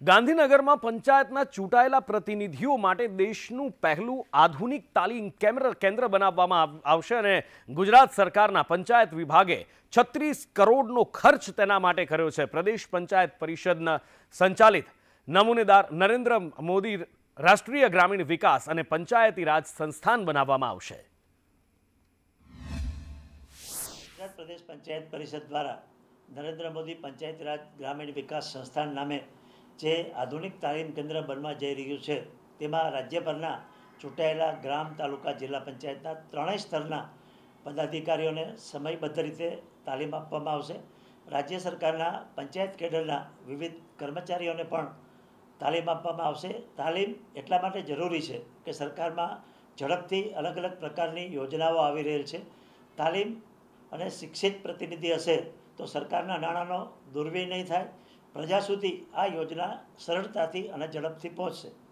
ગાંધીનગરમાં પંચાયતના ચૂંટાયેલા પ્રતિનિધિઓ માટે દેશનું પહેલું આધુનિક તાલીમ કેન્દ્ર બનાવવામાં આવશે અને ગુજરાત સરકારના પંચાયત વિભાગે 36 કરોડનો ખર્ચ તેના માટે કર્યો છે। પ્રદેશ પંચાયત પરિષદના સંચાલિત નમૂનેદાર નરેન્દ્ર મોદી રાષ્ટ્રીય ગ્રામીણ વિકાસ અને પંચાયતી રાજ સંસ્થાન બનાવવામાં આવશે। ગુજરાત પ્રદેશ પંચાયત પરિષદ દ્વારા નરેન્દ્ર મોદી પંચાયતી રાજ ગ્રામીણ વિકાસ સંસ્થાન નામે જે આધુનિક તાલીમ કેન્દ્ર બનવા જઈ રહ્યું છે તેમાં રાજ્યભરના ચૂંટાયેલા ગ્રામ તાલુકા જિલ્લા પંચાયતના ત્રણેય સ્તરના પદાધિકારીઓને સમયબદ્ધ રીતે તાલીમ આપવામાં આવશે। રાજ્ય સરકારના પંચાયત કેડરના વિવિધ કર્મચારીઓને પણ તાલીમ આપવામાં આવશે। તાલીમ એટલા માટે જરૂરી છે કે સરકારમાં ઝડપથી અલગ અલગ પ્રકારની યોજનાઓ આવી રહેલ છે। તાલીમ અને શિક્ષિત પ્રતિનિધિ હશે તો સરકારના નાણાંનો દુર્વ્યય નહીં થાય, પ્રજા સુધી આ યોજના સરળતાથી અને ઝડપથી પહોંચશે।